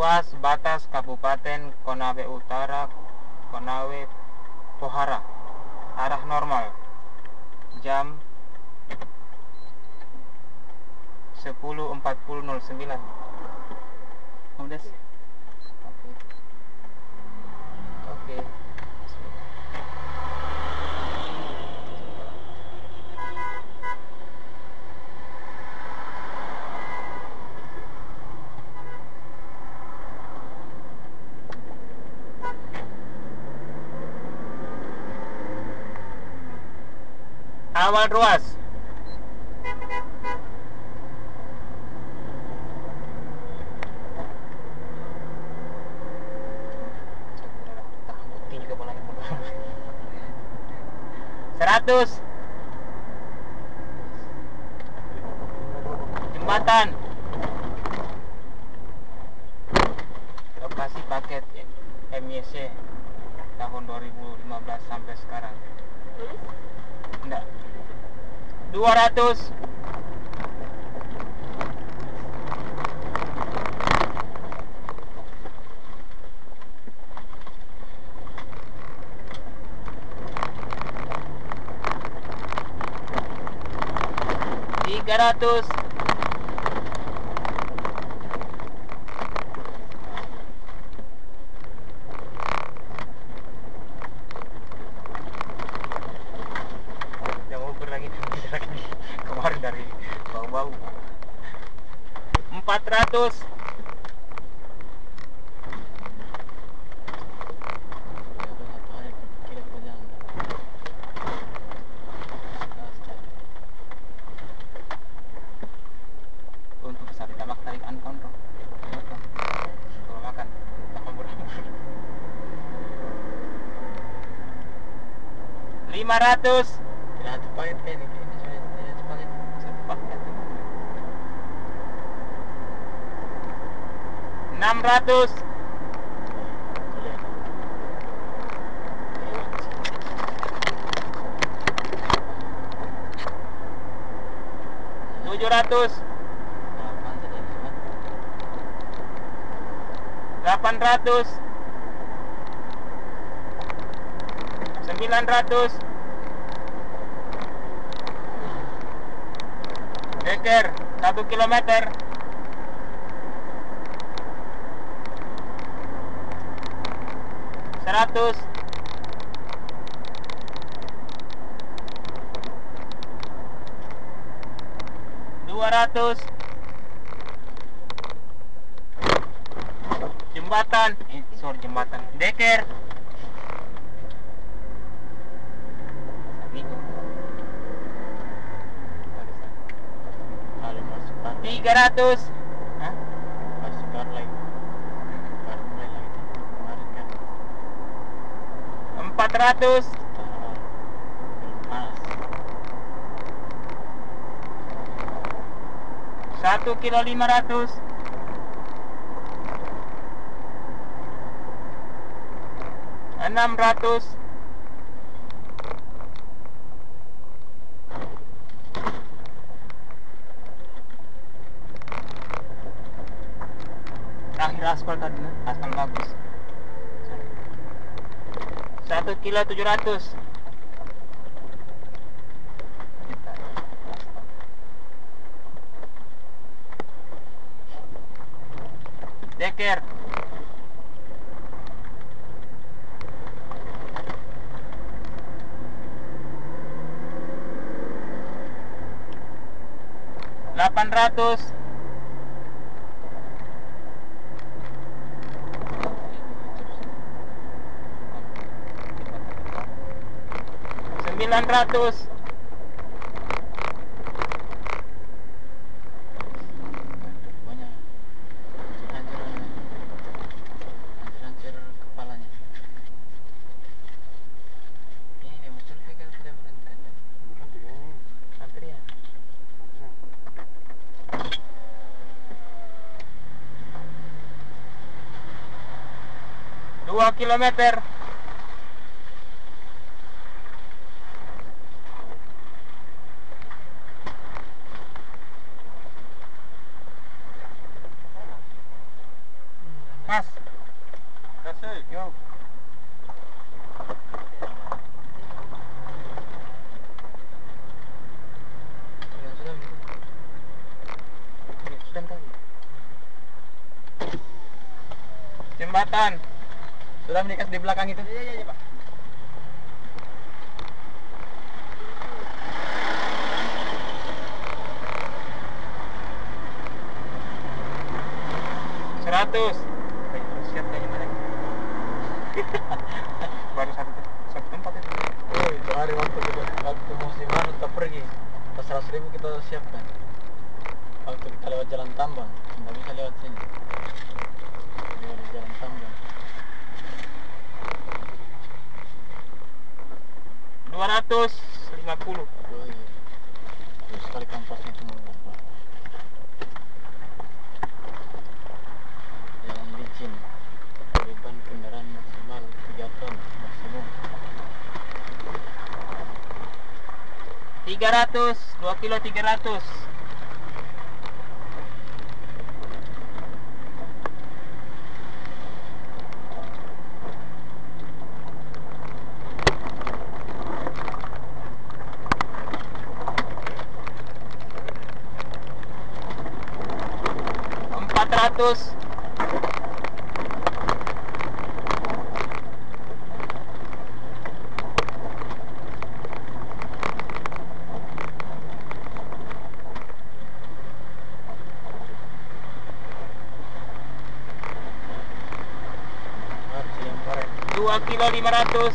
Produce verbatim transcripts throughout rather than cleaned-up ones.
ruas batas Kabupaten Konawe Utara, Konawe Pohara, arah normal, jam sepuluh empat puluh nol sembilan. Udah sih. Oke. Oke. Awal ruas. Seratus. Jembatan. Lokasi paket M Y C tahun dua ribu lima belas sampai sekarang. Enggak. Dua ratus. Tiga ratus. Kemarin dari bau-bau. Empat ratus. Untuk sari tabak tarik ankonro. Kalau makan lima ratus. Tidak ada paket kayak ini. Enam ratus. Tujuh ratus. Delapan ratus. Sembilan ratus. Deker satu kilometer. Seratus. Dua ratus. Jembatan, eh, sorry jembatan. Deker. Tiga ratus. Hah? Empat ratus. Satu kilo lima ratus. Enam ratus. Akhir aspal tadi, aspal bagus. Satu kilo tujuh ratus. Deker. Delapan ratus. Sembilan ratus. Dua kilometer. Mas. Kasih. Yo. Yang sudah gitu. Ya, sudah tadi. Jembatan. Sudah menikas di belakang itu? Iya iya iya Pak. Seratus. Baik, siap kayaknya mana? Baru satu satu tempat itu. Oh itu hari waktu kita waktu musiman kita pergi. Pas seratus ribu kita siapkan. Waktu kita lewat jalan tambang, nggak bisa lewat sini. Lewat jalan tambang. Dua ratus lima puluh. Oh iya. Terus sekali kampasnya cuma berapa? Jalan licin. Beban kendaraan maksimal tiga ton maksimum. Tiga ratus, dua kilo tiga ratus. Empat ratus. Harus yang parah. Dua kilo lima ratus.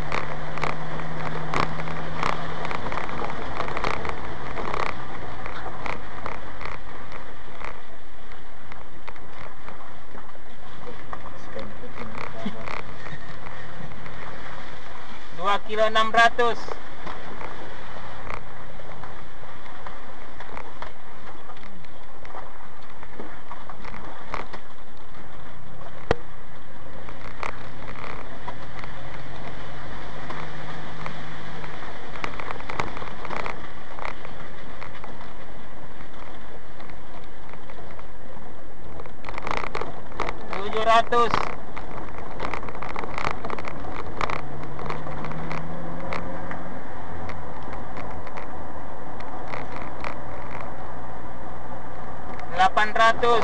Sekian putih nih, sabar. Dua kilo enam ratus. Tujuh ratus. Delapan ratus.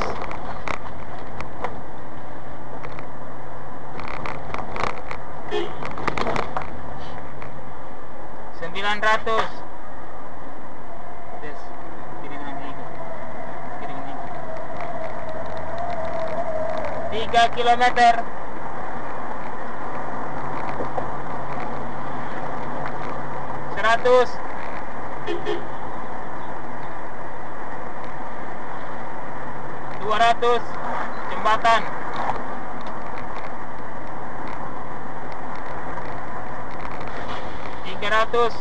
Sembilan ratus. Yes, piringan higo. Piringan higo. Tiga kilometer. Seratus. Dua ratus. Jembatan. Tiga ratus.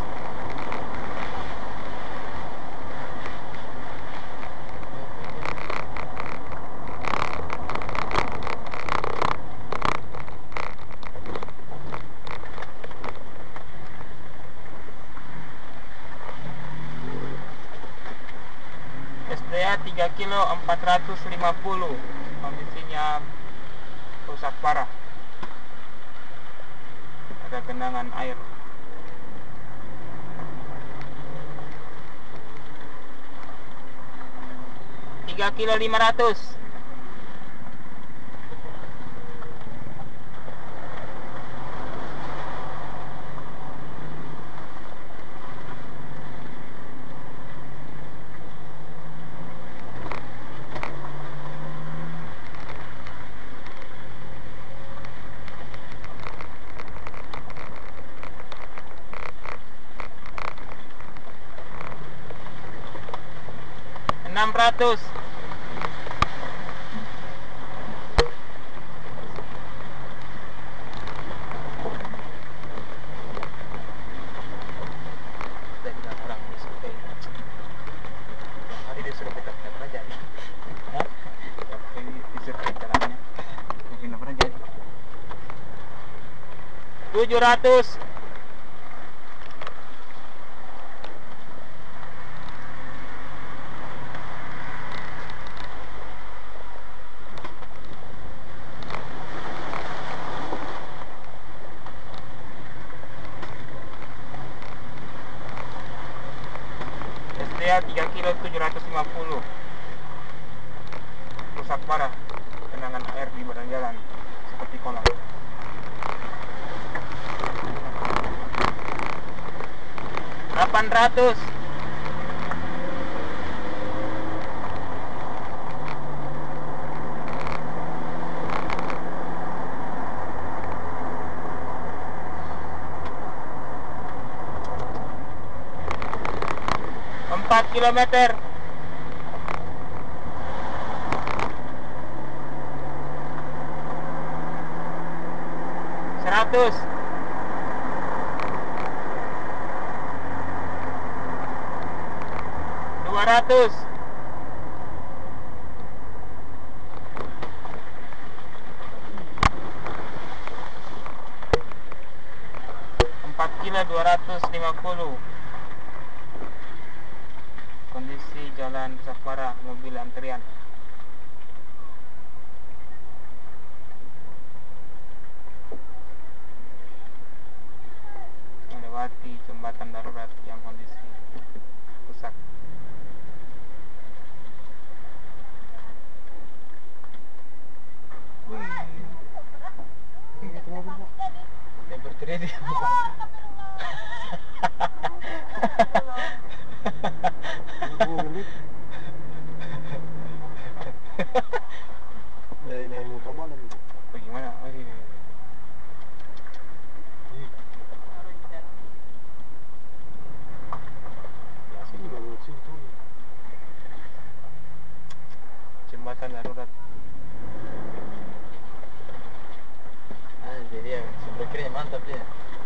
S D A tiga kilo empat ratus lima puluh. Kondisinya rusak parah. Ada genangan air. Tiga kilo lima ratus. Enam ratus. Saya bilang orang di survei. Yang hari di survei tak pernah jadi. Hah? Tapi bisa caranya. Mungkin nggak pernah jadi. Tujuh ratus. Jaya tiga kilo tujuh ratus lima puluh. Rusak parah, genangan air di badan jalan seperti kolam. delapan ratus. empat kilometer. seratus. dua ratus. empat kilo dua ratus lima puluh. Kondisi jalan rusak parah, mobil antrian. Melewati jembatan darurat yang kondisi rusak. Wih, ini itu mobil Pak. Dia berteriak dia. Dari dari muka mana nih? Bagaimana? Oh, ini. Ya sini bawa situ. Jembatan darurat. Ah, jadi ya sebelah kiri mantap dia.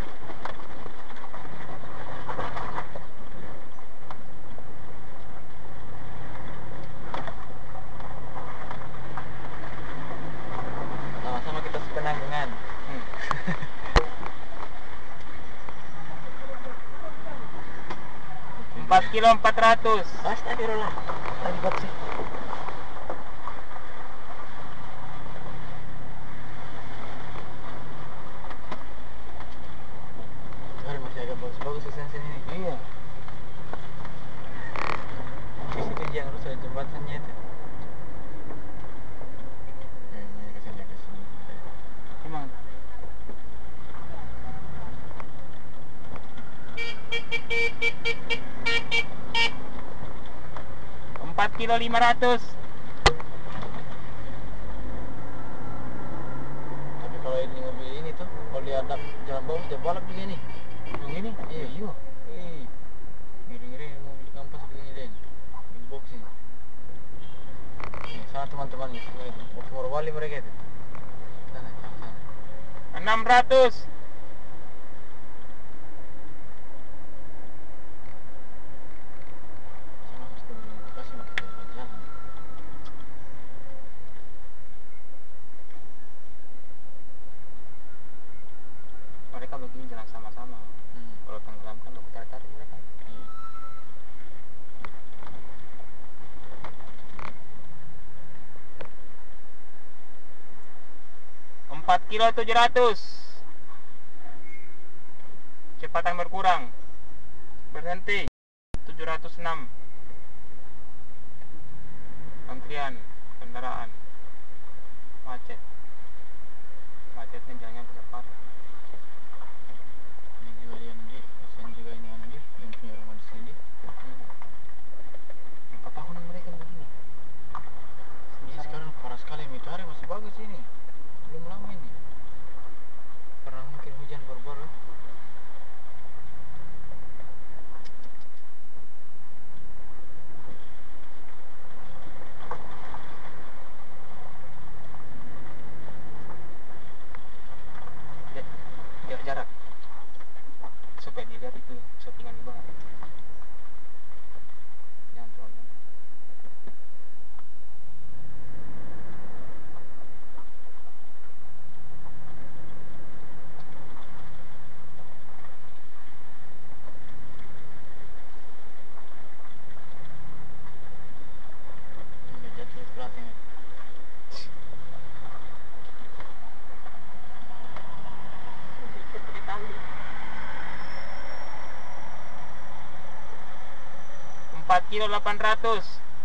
Sama-sama kita sepenanggungan. Hmm. empat kilo empat ratus. Astagfirullah. Ribet sih. Hari masih agak bagus-bagus sih sini. Iya. Di situ yang harus ada jembatannya itu. Kayaknya kesini kesini. Emang. empat kilo lima ratus. Tapi kalau ini mobil ini tuh, kalau dia ada jalan bawah dia balap begini. Yang ini? Iya. Iya. Ih, ngiri-ngiri mobil kampas begini deh. Mobil box ini. Nih, sana teman-temannya semua itu. Mau ke Morowali mereka itu. Sana, sana. enam ratus. Sana harus ke Bekasi mau kita jalan. Mereka begini jalan sama-sama. Hmm. Kalau tenggelam kan udah tarik-tarik mereka. Iya. empat kilo tujuh ratus. Kecepatan berkurang. Berhenti. tujuh ratus enam. Antrian kendaraan. Macet. Macetnya jalannya besar parah. Ini juga dia nanti, kasihan juga ini kan dia yang punya rumah di sini. Empat tahun mereka begini. Ini sekarang parah sekali, matahari masih bagus ini. Belum lama ini. Karena mungkin hujan baru-baru. Ja- ja- jarak kilo delapan ratus.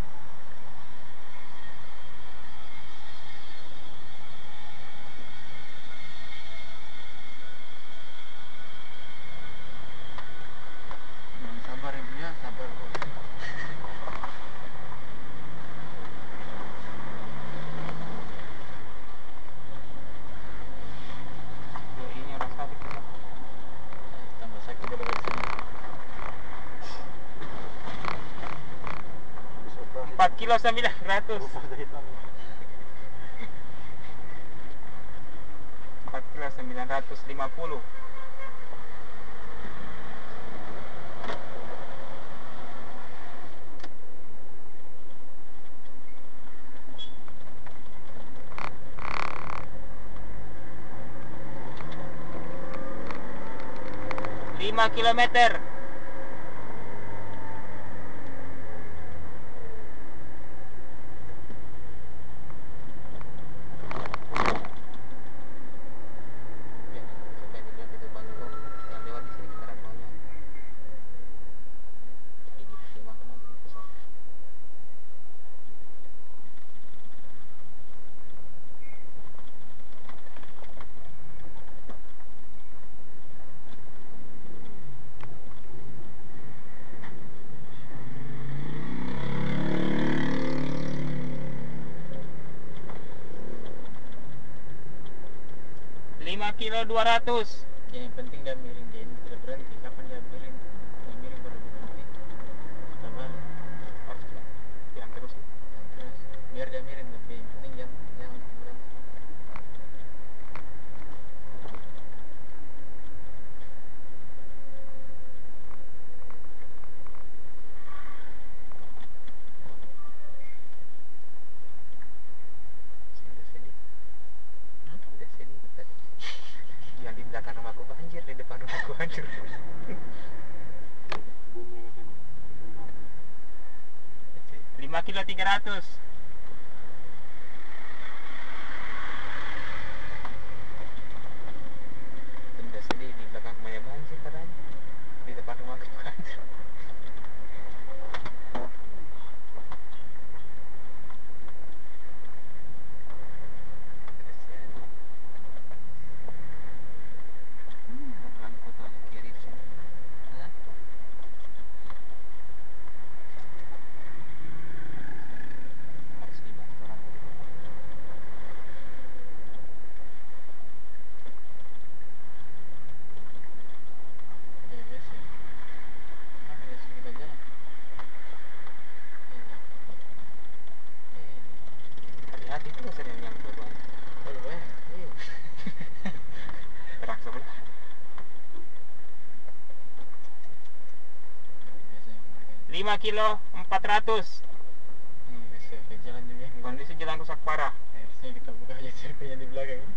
Yang sabar ibu ya, sabar bos. Dua ini orang sakit ya. Tambah sakit dulu di sini. empat kilo sembilan ratus. empat kilo sembilan ratus lima puluh. lima kilometer. lima kilo dua ratus. Yang penting dia miring, dia ini tidak berhenti. Kapan dia miring? Dia miring baru berhenti. Kita balik. Harus yang terus. Dan terus biar dia miring, tapi yang penting jangan jangan berhenti. Sudah sedih. Hmm? Sudah sedih tadi. Yang di belakang rumahku banjir, di depan rumahku hancur. lima kilo tiga ratus. Sudah sedih, di belakang rumahnya banjir katanya. Di depan rumahku hancur. Kasihan. Ulang fotonya kiri di sini. Hah? Harus dibantu orang itu. Iya biasa. Kenapa dia suruh kita jalan? Iya. Iya. Hati-hati itu sering yang berbuat Kalau banyak. Iya. terang sebelah. Biasa yang mereka. lima kilo empat ratus. Iya biasa kayak jalan juga. Gitu. Kondisi jalan rusak parah. Harusnya kita buka aja cerpennya di belakang ini.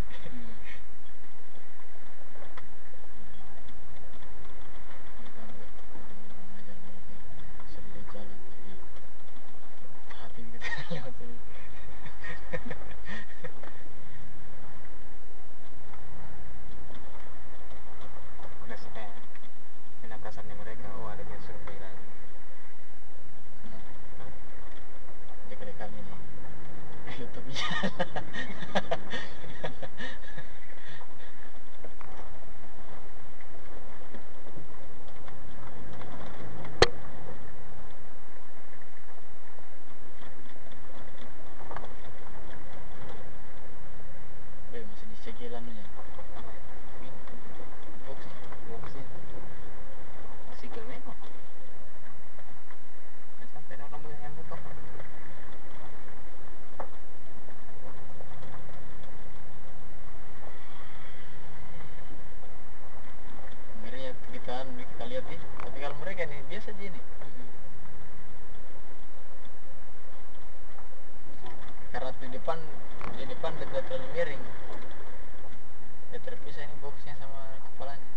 Udah sampai enak kasarnya mereka. Oh, ada yang survei lagi. Dekat kami nih. YouTube jalan. Be, masih disegel anunya. Apa ya? Ini boxnya. Boxnya. Sigel memang. Kan sampai ada orang yang buka. Akhirnya kita anu, kita lihat nih. Tapi kalau mereka nih biasa aja nih. Karena di depan di depan dia tidak terlalu miring. Dia terpisah ini boxnya sama kepalanya.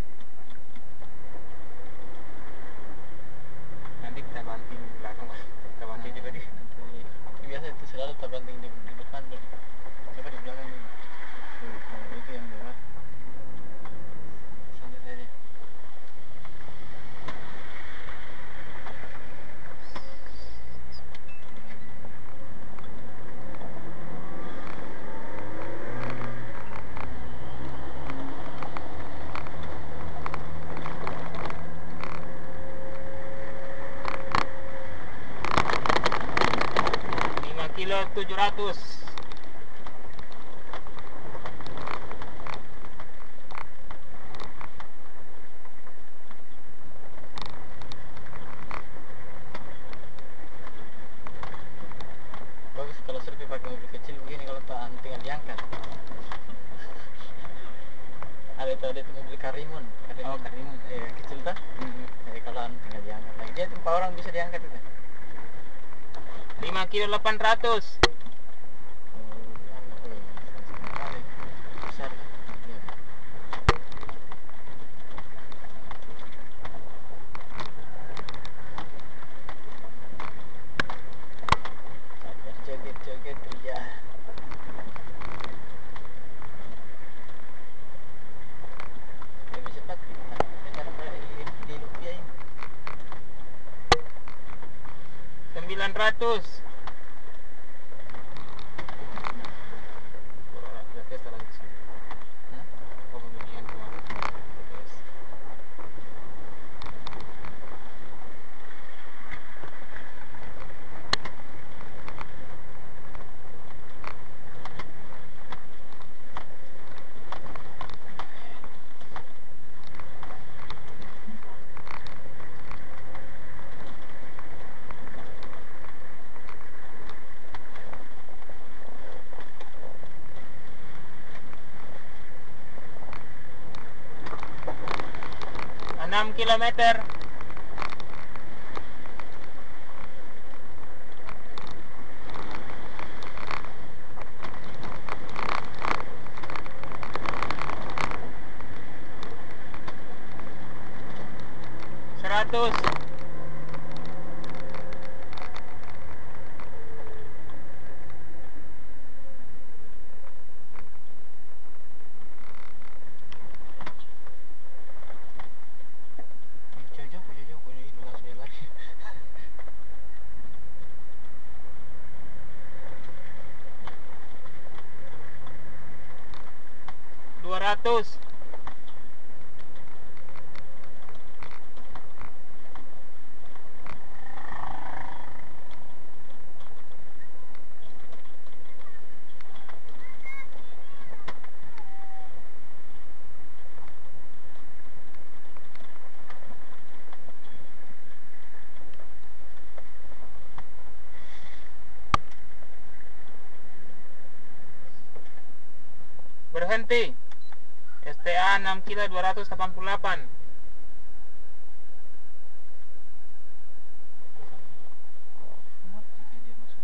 Nanti kita banting belakang. Kita banting juga di. Nanti biasa itu selalu terbanting di, di depan dulu. Coba di belakang dulu. Tuh, kalau itu yang lewat. Santai saja. kilo tujuh ratus. Bagus kalau survei pakai mobil kecil begini, kalau tak tinggal diangkat. Ada itu ada itu mobil Karimun, Karimun, Oh, Karimun. Iya, kecil tak? Hmm. Jadi kalau anu tinggal diangkat lagi. Dia empat orang bisa diangkat itu. lima kilo delapan ratus. Oh, anu, oh, sekali. Besar kan? Iya. Joget-joget ria. Lebih cepat dengan di rupiah ini. sembilan ratus. Hah? enam kilometer. seratus. Jauh-jauh, jauh-jauh, ini luas dia lagi. dua ratus. Berhenti. S T A enam kilo dua ratus delapan puluh delapan. Mati kayak dia masuk.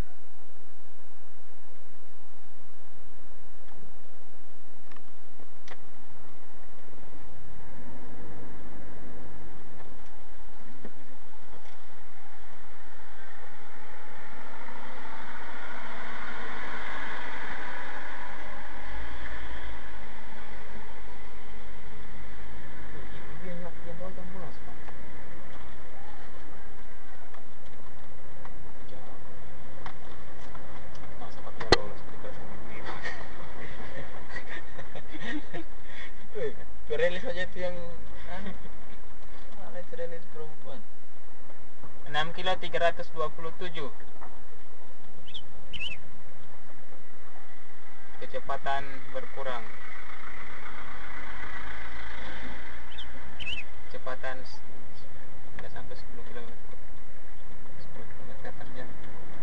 Perelis aja itu yang anu. Mana itu relis perempuan? enam kilo tiga ratus dua puluh tujuh. Kecepatan berkurang. Kecepatan sudah sampai sepuluh kilometer. sepuluh kilometer per jam.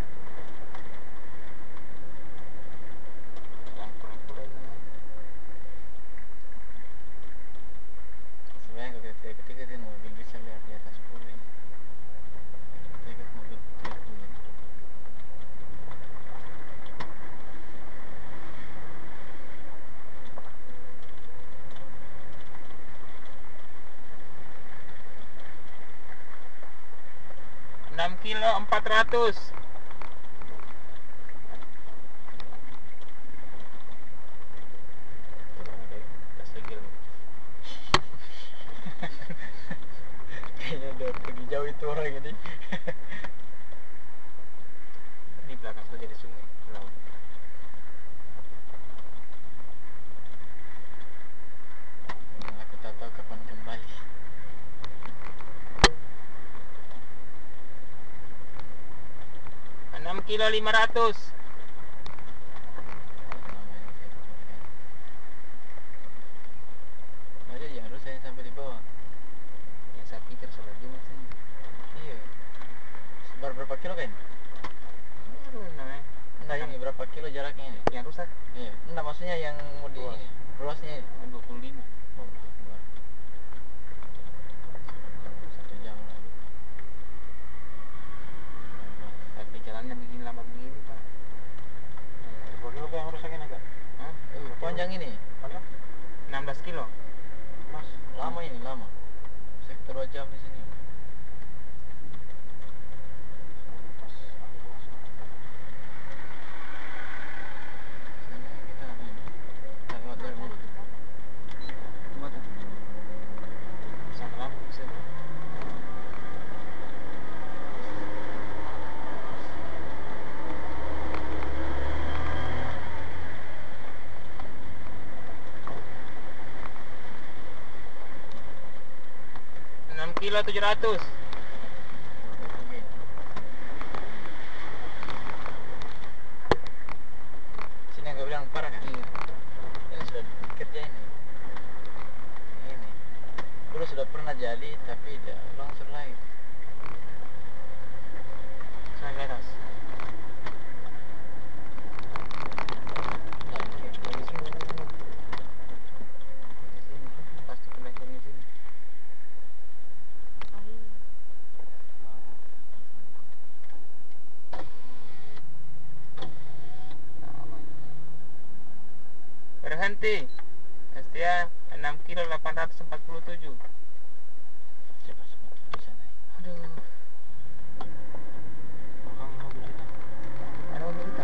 Lampu-lampu lain namanya. Sebenarnya kalau kita ketika itu mobil bisa lihat di atas sepuluh ini. Kita ikut mobil truk ini. enam kilo empat ratus. Kayaknya udah pergi jauh itu orang ini. Ini belakang sudah jadi sungai, laut. Aku tak tahu kapan kembali. enam kilo lima ratus. Aja ya harus saya sampai di bawah. Ya saya pikir sudah Jumat sini. Iya. Sebar berapa kilo kan? Aduh, nah, Nah ini berapa kilo jaraknya ini? yang rusak Iya. Enggak maksudnya yang mau di Luas. ini, ruasnya ini. dua puluh lima. Oh, sebar. Satu jam lagi. Tapi jalannya begini lama begini Pak. Berapa kilo yang rusak ini kak? Hah? Eh, panjang ini. Panjang? enam belas kilo. Mas, Lama ini, lama. Sekitar dua jam di sini. pas akhir ruas. Sana kita ini. Kita lewat dari mana? Cuma tuh. Sama lampu bisa. enam kilo tujuh ratus. Oke. Sini yang gue bilang parah kan? Iya. Ini sudah kerja ini. Ini. Dulu sudah pernah jadi tapi dia longsor lagi. Saya ke atas. Nah, ini kayak Di sini. Di sini. Pasti penaikan di sini. Berhenti. Setia enam kilo delapan ratus empat puluh tujuh. coba sebentar bisa naik. Aduh, Belakang mobil kita. ada mobil kita.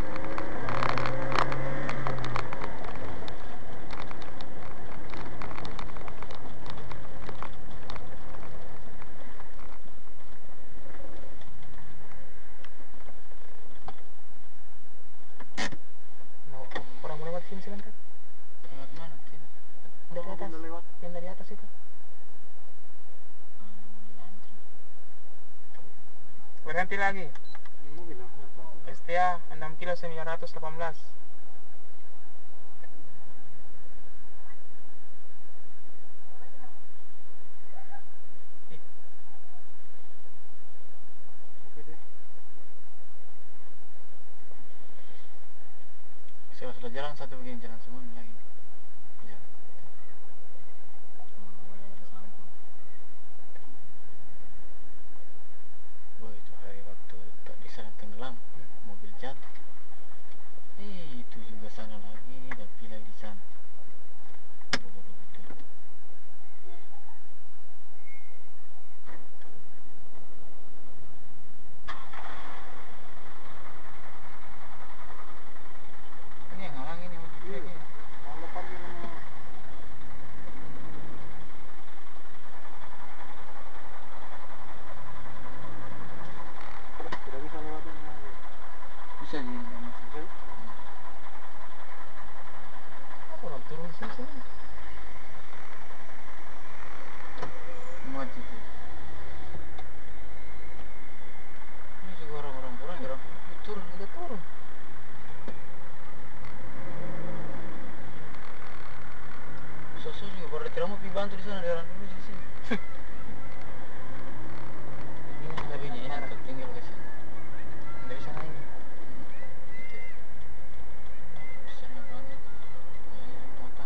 Mau orang mau lewat sini sebentar. Lewat mana? Sini. Dari Mobil atas. udah lewat. Yang dari atas itu. Ah, mobil antri. Berhenti lagi. Ini mobil lah. Setia enam kilo sembilan ratus delapan belas. Oke deh. Sudah sudah jalan satu begini jalan semua ini lagi. Ya. Wah itu hari waktu tak di sana tenggelam, mobil jatuh. Eh itu juga sana lagi dan pilih di sana. Bodoh betul. Ini yang halang ini mobil Iya. ini. Mau lepas dia nama. Tidak bisa lewatin mobil. Bisa di ini. Bisa? Aku orang turun di sini sini. Muat itu. Ini juga orang-orang pulang orang turun Udah turun. sosok juga baru tidak mau pergi bantu di sana jalan dulu di sini. Ini sudah Tapi ini parah. untuk tinggal ke sini. Nggak bisa naik. Gitu. Di sana banget. Ya, makan.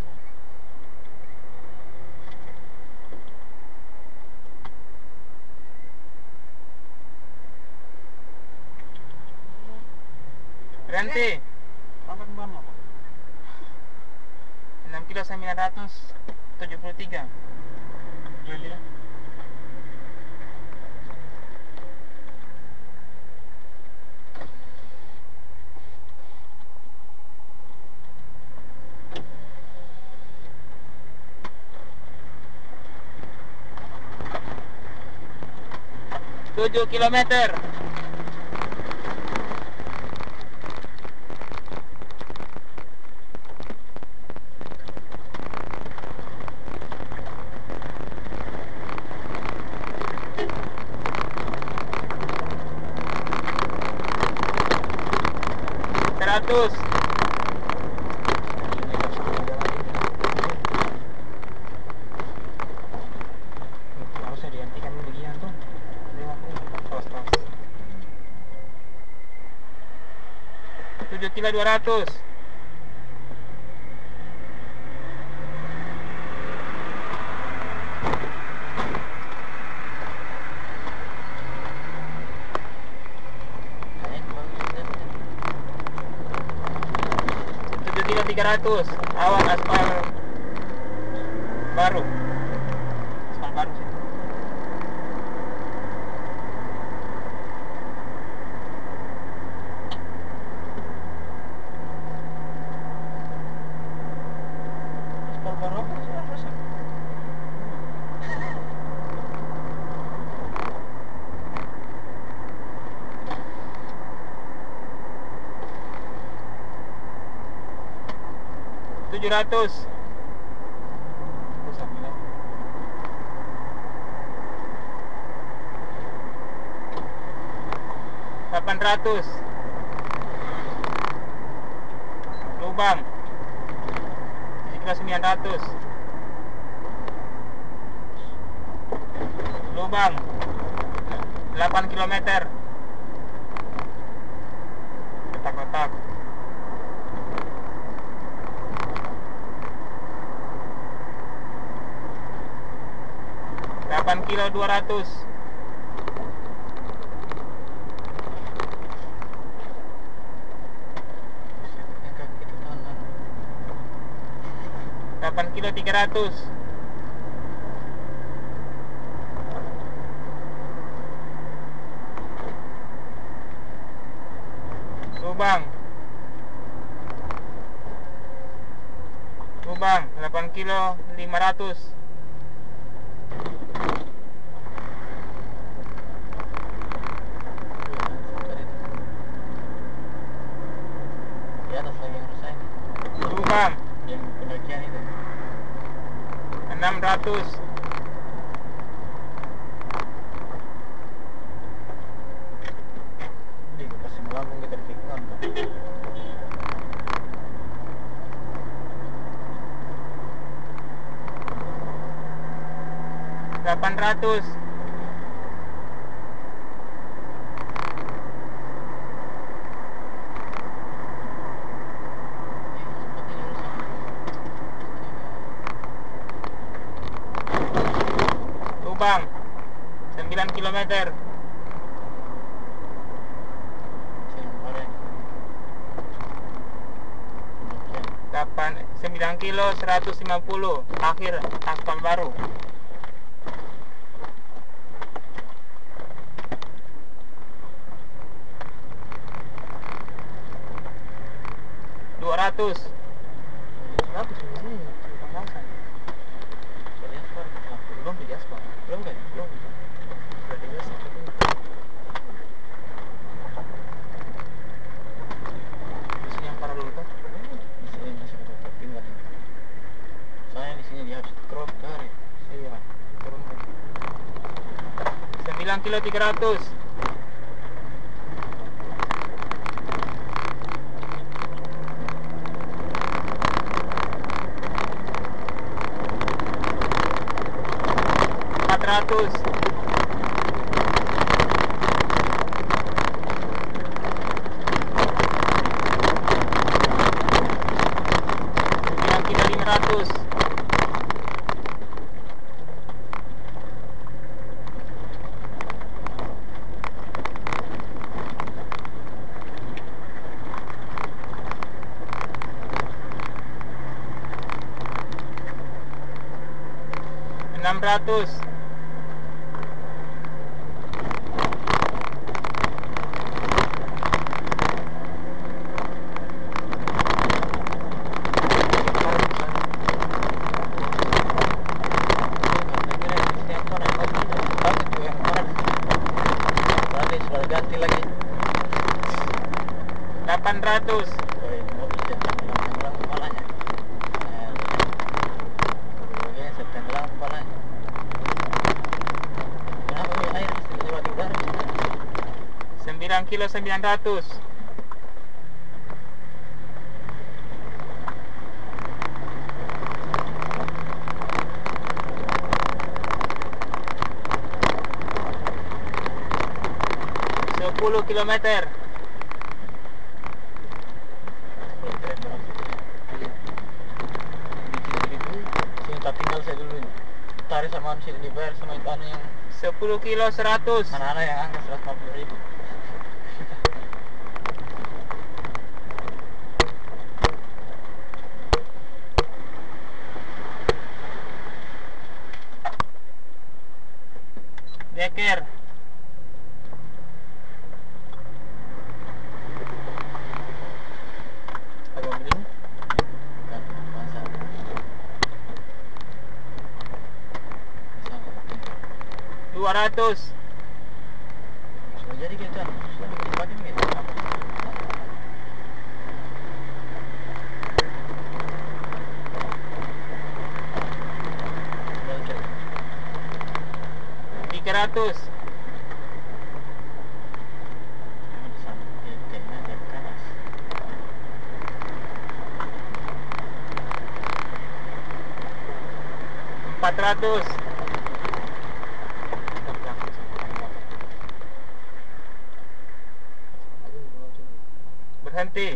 Berhenti. Angkat bannya pak. enam kilo sembilan ratus tujuh puluh tiga. Berhenti dah. tujuh kilometer. ratus. Harusnya dihentikan dulu bagian tuh. lima puluh. Terus terus. tujuh kilo dua ratus. tujuh kilo tiga ratus. Awal aspal baru. Aspal baru sih. Aspal baru apa sih yang rusak? tujuh ratus. Rusak bilang. delapan ratus. Lubang. Kilo sembilan ratus. Lubang delapan kilometer. Letak-letak. delapan kilo dua ratus. delapan kilo tiga ratus. Lubang. Lubang delapan kilo lima ratus. Di atas lagi yang rusak ini. Lubang Yang pendakian itu. enam ratus. Jadi gue kasih melambung kita di tikungan tuh. delapan ratus. Sepatunya rusak. Lubang sembilan kilometer. Sini kemarin. Pendakian. delapan sembilan kilo seratus lima puluh. Akhir aspal baru. dua ratus. Seratus di sini, pembahasan. Jadi aspal. Nah, belum di aspal. Belum kan? Belum. Sudah di biasa. Di sini yang parah dulu kan? Di sini masih ada tertinggal. Soalnya di sini dia harus crop dari. Iya. Turun. sembilan kilo tiga ratus. empat ratus. sembilan kilo lima ratus. enam ratus. Ganti lagi. delapan ratus. Oh, ini mobil jangan tenggelam kepalanya. Nah, begini saya tenggelam kepalanya. Kenapa ini air mesti lewat di udara? sembilan kilo sembilan ratus. kilometer. sepuluh trek berapa? Sini tak tinggal saya dulu ini. Tarik sama sini dibayar sama itu anu yang sepuluh kilo seratus. anak-anak yang angkat seratus lima puluh ribu. Deker. Ada mobil ini? Bukan, masa? dua ratus. Sudah jadi kita, sudah dikempatin gitu. tiga ratus. empat ratus. Berhenti.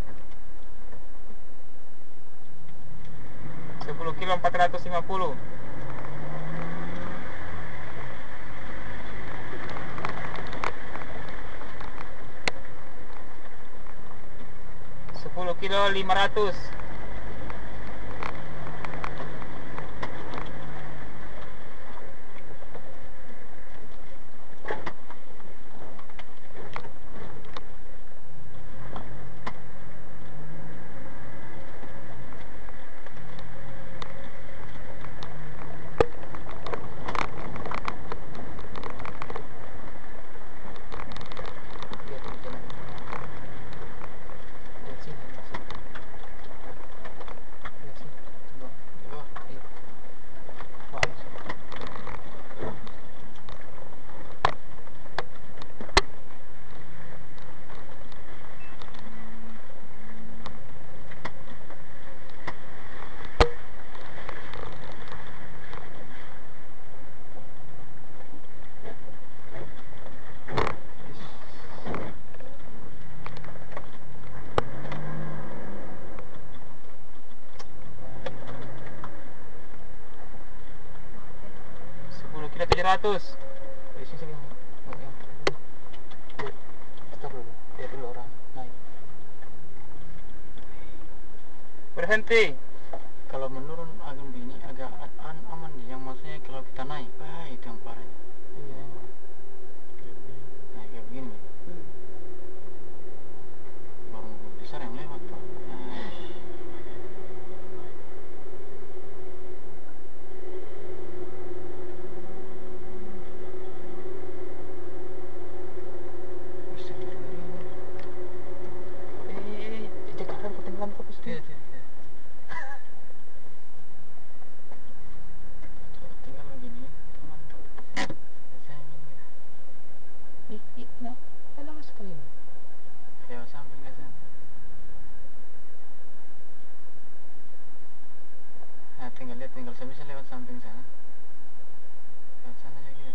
sepuluh kilo empat ratus lima puluh. sepuluh kilo lima ratus. sepuluh kilo tujuh ratus. Di sini sini yang yang stop dulu. Biar dulu orang naik. Berhenti. Kalau menurun agak begini agak an aman nih. Yang maksudnya kalau kita naik, wah itu yang parah. Iya emang. Nah kayak begini. Hmm. Baru mobil besar yang lewat pak. Nah, Eh, Jakarta ketinggalan kok pasti. tidak tidak. tidak. Tinggal begini, teman. Saya minggir. Ih, ih, nah, lama sekali ini. Lewat samping ke sana. Nah, tinggal lihat, tinggal saya bisa lewat samping sana. Lewat sana aja gitu.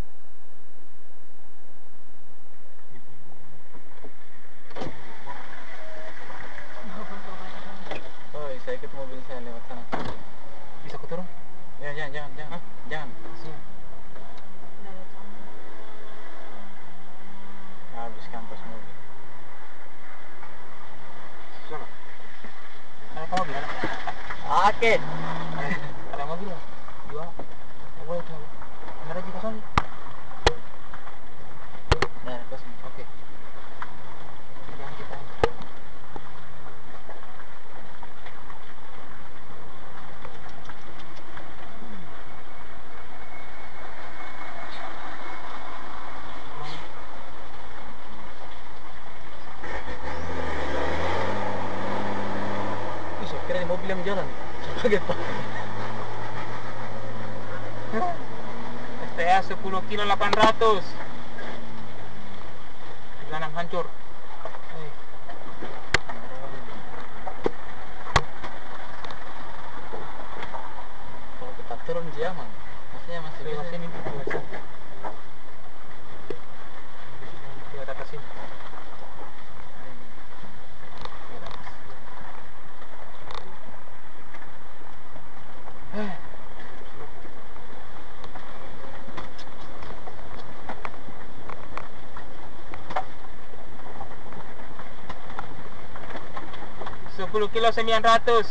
Oh, saya ikut mobil saya lewat sana. Bisa aku turun? Ya, jangan, jangan, jangan, jangan. Sini. Habis kampas mobil. Sana. Ada apa mobil? Oke. Ada, ada mobil ya? Dua. Aku boleh tahu. Ada aja kosong. Nah, kosong. Oke. Jangan kita. Ih, saya kira di mobil yang jalan. Saya kaget pak. S T A sepuluh kilo delapan ratus. Jalan hancur. Eh, Kalau kita turun sih aman. Maksudnya masih lewat bisa. sini. Lewat sini. Di atas sini. sepuluh kilo sembilan ratus.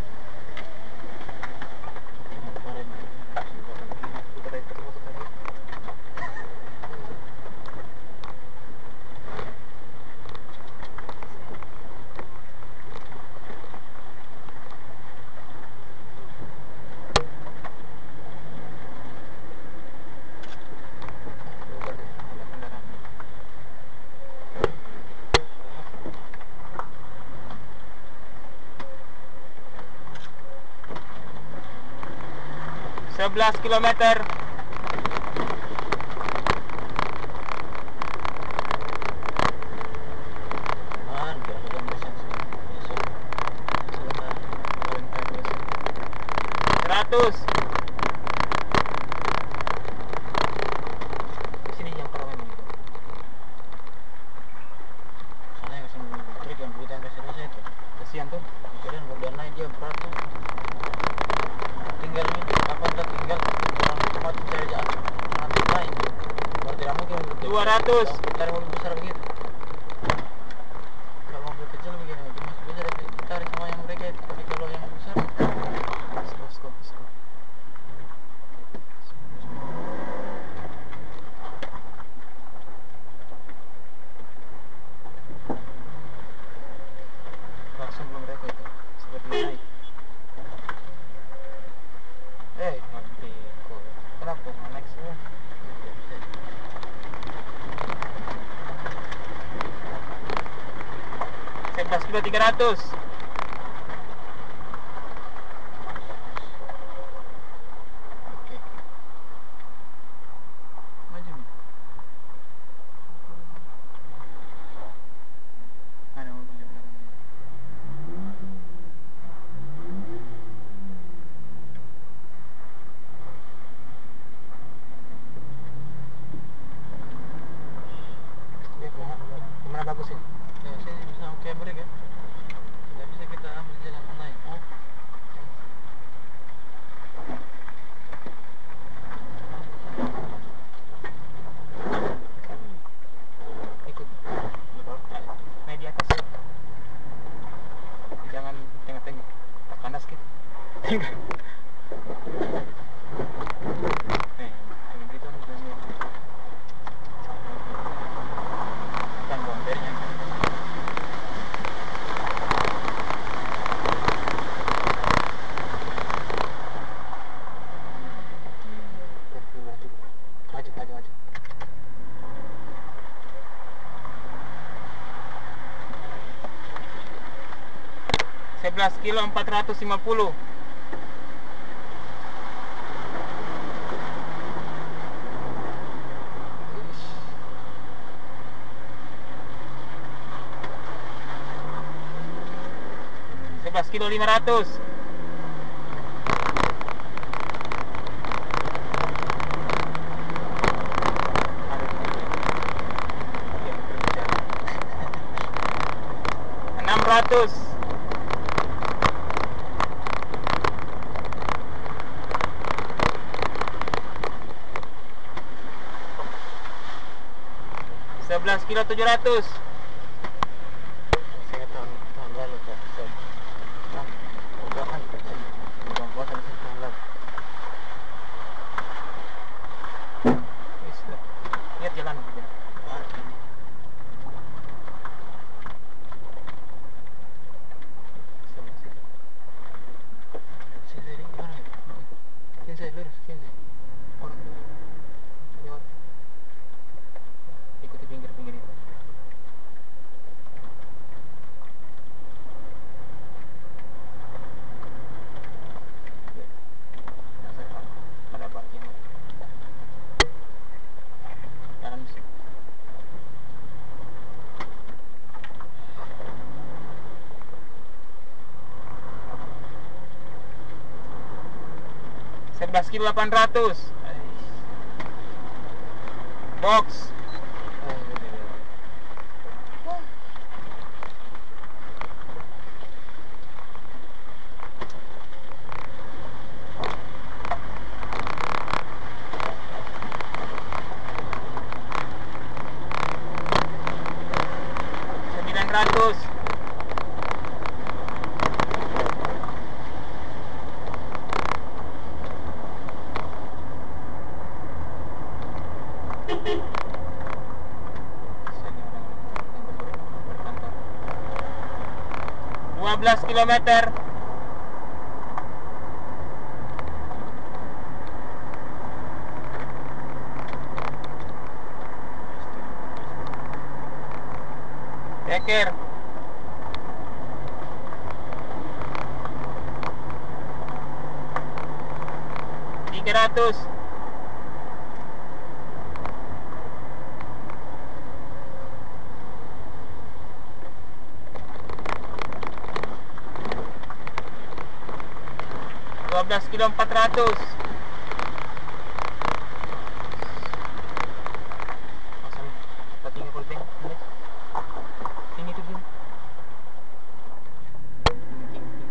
sebelas kilometer. seratus. Di sini yang kalau memang itu. Soalnya yang sama trik yang duit yang kasih rasa itu. Kasihan tuh. Kalian udah naik dia berat tuh. Tinggal ini apa udah tinggal orang otomatis cari jalan nanti naik. Baru tidak mungkin dua ratus. Cari mobil besar begitu. Kalau mobil kecil begini masih bisa dicari sama yang mereka itu. Tapi kalau yang besar skop skop skop. Langsung belum mereka itu seperti naik. Eh, Nanti kok. kenapa nggak naik semua? sebelas kilo tiga ratus. Oke. Maju. Ada mobil di belakang. Ya, kemana, kemana bagus ini? Ya, sini bisa oke break ya. Tidak bisa kita ambil jalan lain. Oh. Ikut. Naik di atas. Jangan tengah-tengah. Tak panas gitu. Tengah. Eh, yang gitu nih jangan. Kan bombernya. Maju, maju, maju. sebelas kilo empat ratus lima puluh. sebelas kilo lima ratus. enam ratus. sebelas kilo tujuh ratus. Saya tahun tahun lalu Pak. Saya kan udahan kecil. Bukan puasa di sini tahun lalu. Wis, lihat jalan. Ah, ini. Sini sini gimana ya? Sini saya lurus, sini. Orang lewat. Ikuti pinggir-pinggir itu. Nah, saya tahu. Ada parkir. Jalan di sini. sebelas kilo delapan ratus. Box. sembilan ratus. dua belas kilometer. Teker. tiga ratus. dua belas kilo empat ratus. Pasang apa tinggi kalau tinggi? Tinggi itu tinggi. Tinggi tinggi tinggi.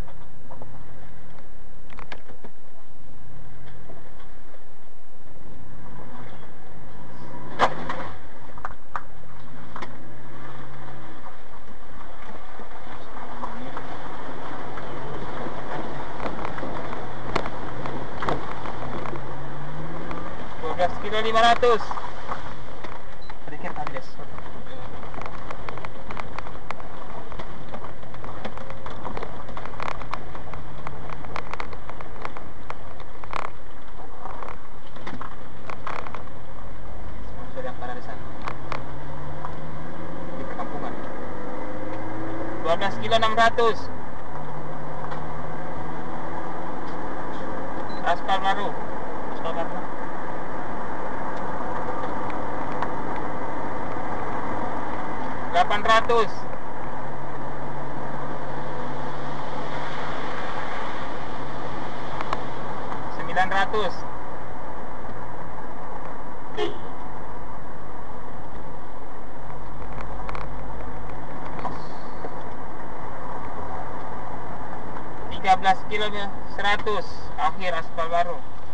dua belas kilo lima ratus. Sedikit habis. Sudah parah di sana. Di perkampungan. dua belas kilo enam ratus. Aspal baru. Aspal baru. delapan ratus. sembilan ratus. tiga belas kilo seratus. Akhir aspal baru.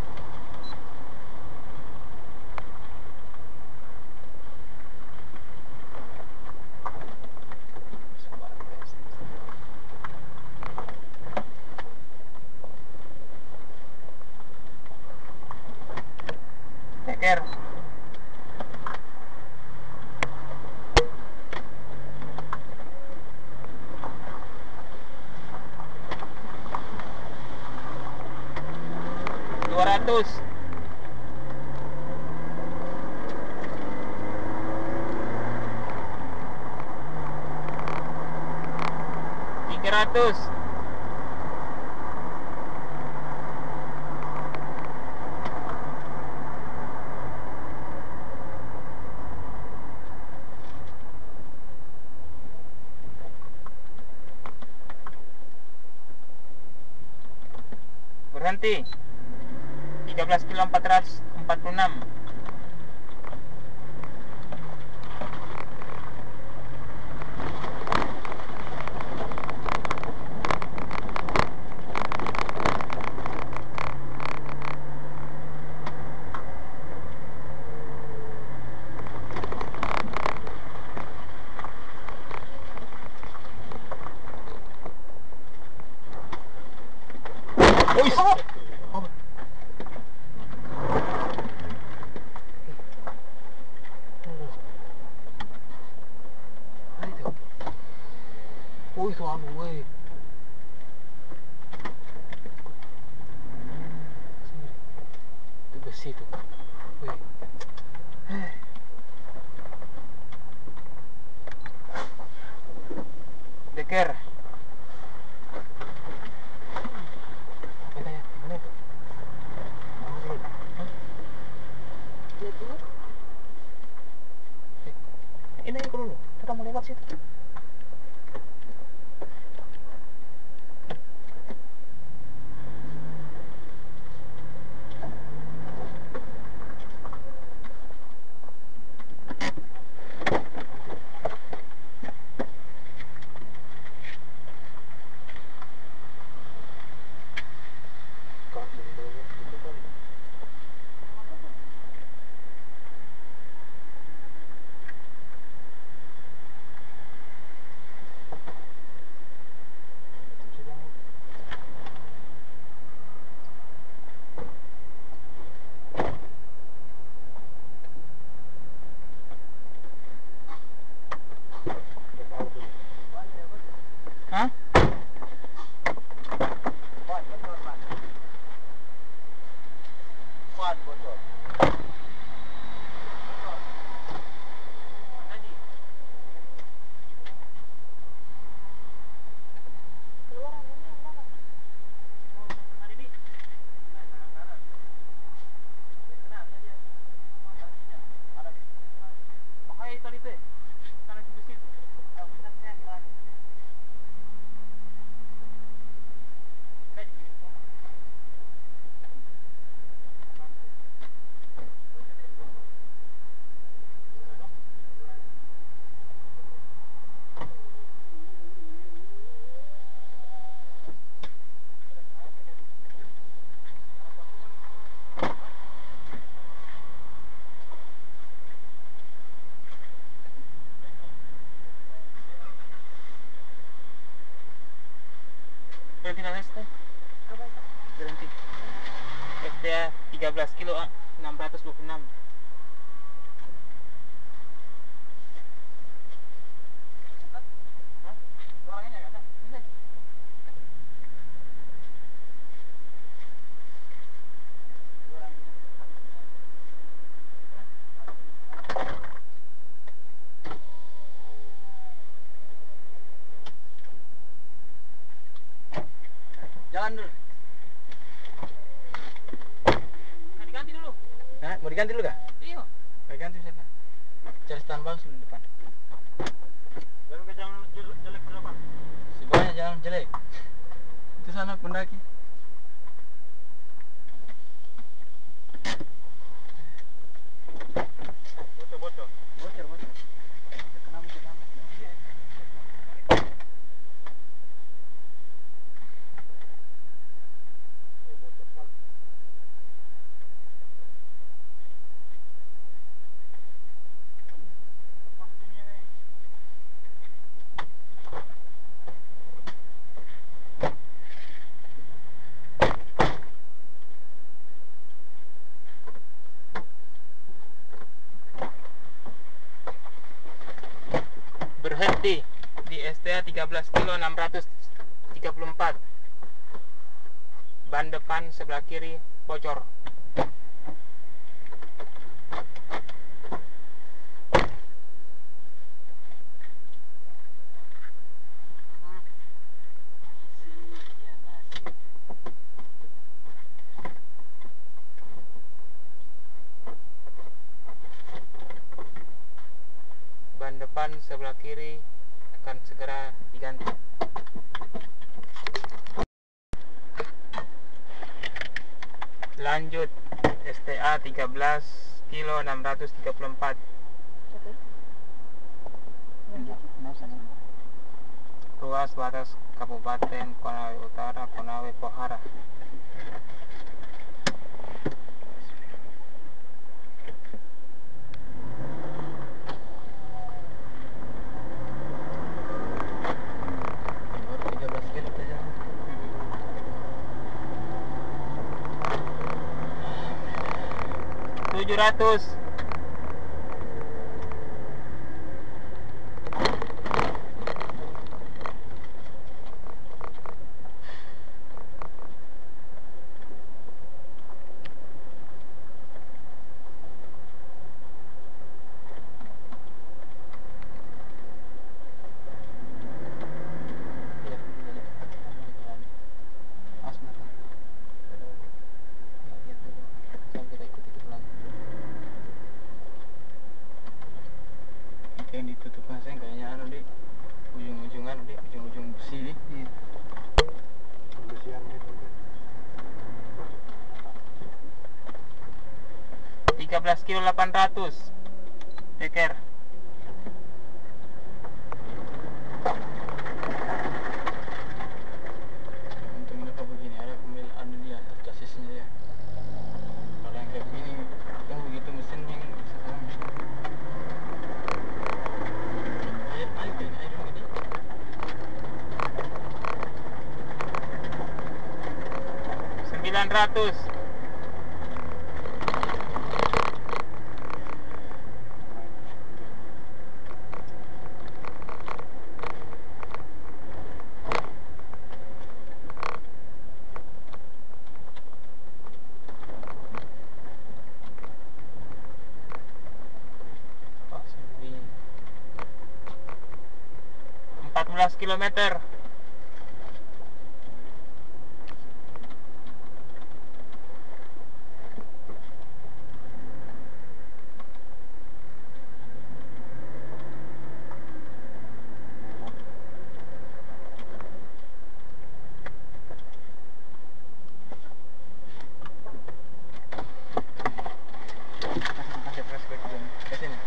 Teker. dua ratus. tiga ratus. Berhenti. tiga belas kilo empat ratus empat puluh enam. Uy! Apa? Itu. Oh, itu anu, weh. Itu besi tuh. Weh. Deker. Ini aku dulu, kita mau lewat situ. Hah? Berhenti nanes teh. Apa itu? Berhenti. S T A tiga belas kilo ah, enam ratus dua puluh enam. Hah? Orangnya enggak ada. Ini. Jalan dulu. Nah, diganti dulu. Hah? Mau diganti dulu kah? Iya. Mau diganti siapa? Cari stand bagus dulu di depan. Baru ke jalan jelek jelek ke depan. Si banyak jalan jelek. Itu sana pendaki. Bocor bocor. Bocor, bocor. Kenapa kita angkat? Eh, bocor mal. Pas sini nih. Berhenti di S T A tiga belas kilo enam ratus tiga puluh empat. Ban depan sebelah kiri bocor. Ban depan sebelah kiri akan segera diganti. Lanjut S T A tiga belas kilo enam ratus tiga puluh empat. Oke. Lanjut. Ruas batas Kabupaten Konawe Utara, Konawe Pohara. Baru tiga belas kilo kita jalan. tujuh ratus. Iya, jalan. Jalan. Mas belakang. Lihat, lihat dulu. Sampai kita ikut-ikut lagi. Itu yang ditutup masnya kayaknya anu di ujung-ujung anu di ujung-ujung besi di. Iya. Bersihan gitu. tiga belas kilo delapan ratus. Teker. Untung ini kalau begini ada pemil anu dia chassisnya ya. Kalau yang kayak begini kan begitu mesin yang bisa sekarang. Air air ini air ini. sembilan ratus. Oh, sini. empat belas kilometer. Kasih flashback dulu. Ke sini.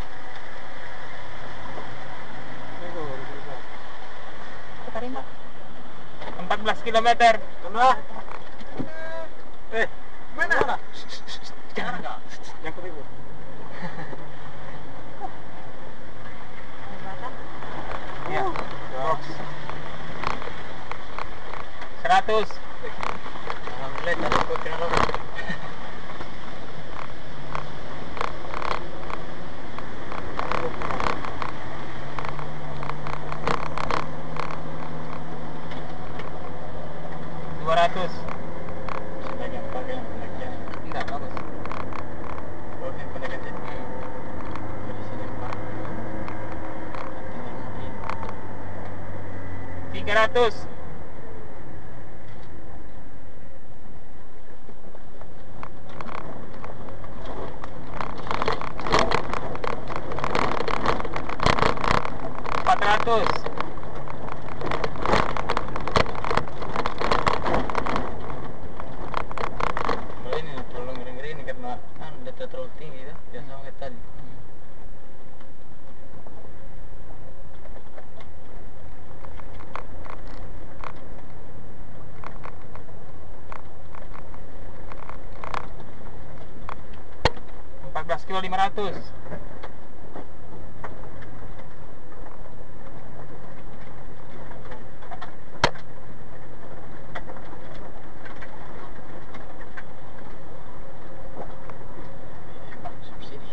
Terima. empat belas kilometer. Tengah. Eh, mana? Jangan enggak. Yang ketiga. Gimana? Ya. Box. ratus. Alhamdulillah tadi gua kena lo. dua ratus. Sebagian pakai yang pendeknya. Enggak bagus. Oh, yang pendeknya. Hmm. Di sini empat. tiga ratus. empat ratus. Kalau ini terlalu ngeri-ngeri ini karena kan data terlalu tinggi ya. Biasa kayak tadi. empat belas kilo lima ratus. Subsidi.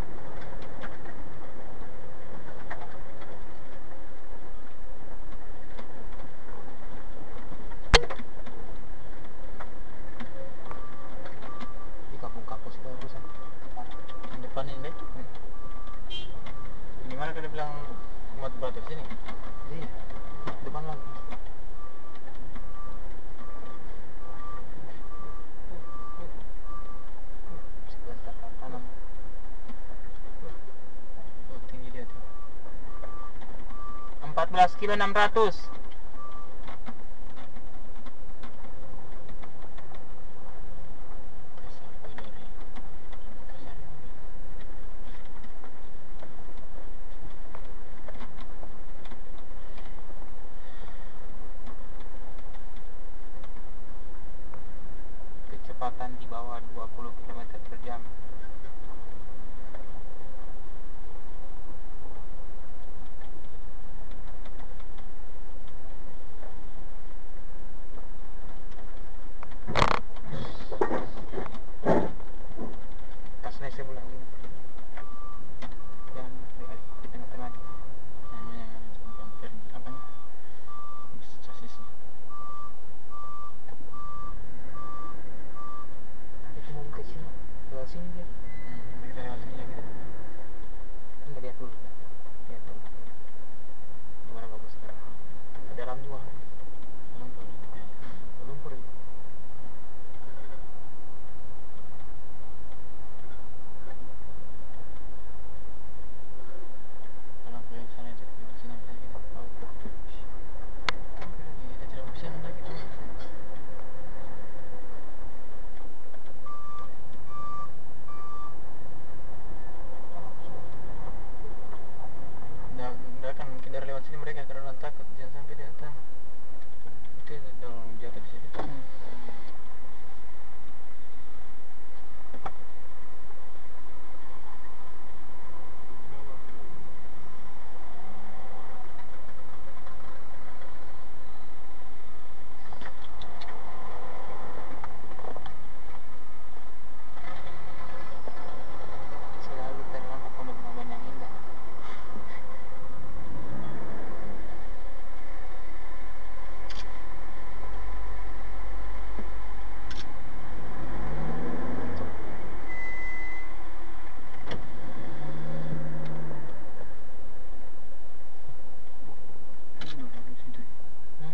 Di kampung kampus itu urusan. Yang depan ini deh. Di mana kau bilang muat batu sini? Iya. Depan lagi. Sebentar tanam. Oh, tinggi dia tuh. empat belas kilo enam ratus. Kasar gue dari kasar gue. Kecepatan di bawah dua puluh kilometer per jam. Tasnya saya ulang ini. Jangan di, di tengah-tengah. Nah, ini yang ada cuma bumper apa nih? Chassisnya. Itu mau ke sini. Ke sini dia. Hmm, nanti kita lewat sini lagi. Anda lihat dulu. Lihat dulu. Gimana bagus sekarang? Ke dalam juga. Lumpur. Ya. Lumpur juga. Kalau aku lewat sana itu lewat sini bisa kita. Oh. Ini kita tidak bisa lagi tuh. Nggak, nggak akan mungkin dari lewat sini mereka karena takut jangan sampai dia datang. Itu dorong jatuh di sini. Hmm. Selalu terlambat momen-momen yang indah. Hmm?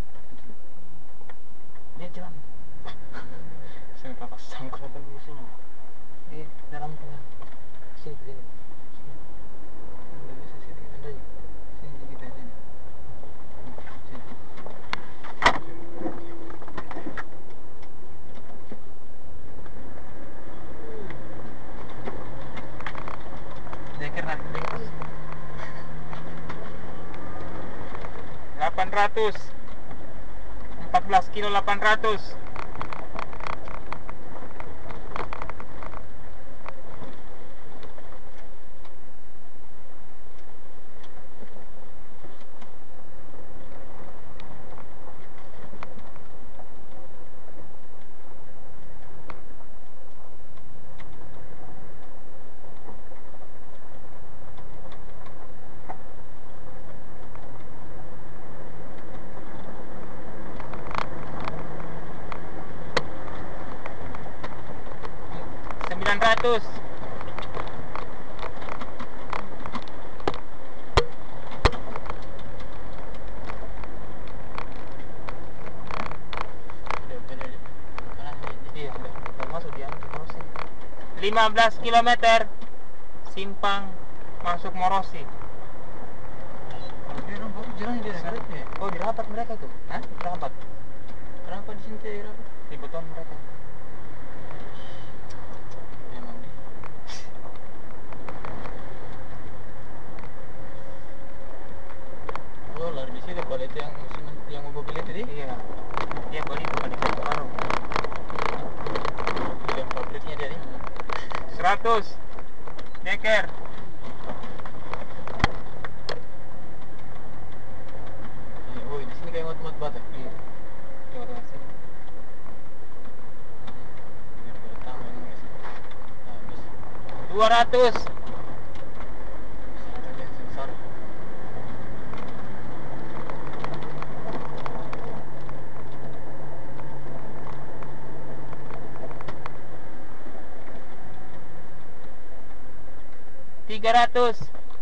Dia jalan. Saya pakai sangkut apa di sini? Di dalam tengah. Sini ke sini. Sini. Nggak bisa sini kita Anda juga. sini kita sini. Sini. Dia kira delapan ratus. empat belas kilo delapan ratus. ratus. Udah, udah, udah. Kanan, ini. Iya, udah, udah masuk dia, kita masuk. lima belas kilometer simpang masuk Morosi. Kalau dia orang baru jalan dia rapat ya. Oh, dirapat mereka tuh. Hah? Dirapat. Kenapa di sini dia rapat? Di beton mereka. Emang dia. Oh, lari di situ kalau itu yang yang mobil itu tadi. Iya. Dia beli bukan di Kota Baru. Yang pabriknya dia nih. seratus. Deker. Oh, di sini kayak ngot-ngot batu. Iya. Di Kota sini. Gara-gara tambang ini guys. Habis. dua ratus. Masyarakat yang sengsara. tiga ratus.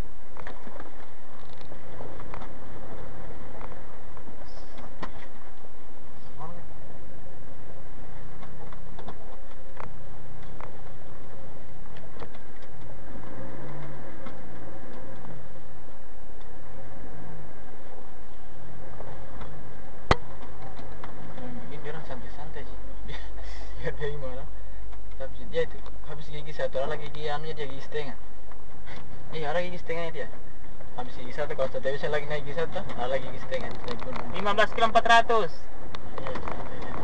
Kalau begini dia orang santai-santai sih. Biar, biar dia gimana. Tapi dia itu habis gigi satu orang lagi gigi anunya dia gigi setengah. Iya, ada gigi setengahnya dia. Habis gigi satu kalau sudah bisa lagi naik gigi satu, ada lagi gigi setengah naik gunung. lima belas kilo empat ratus. Iya, santai ya.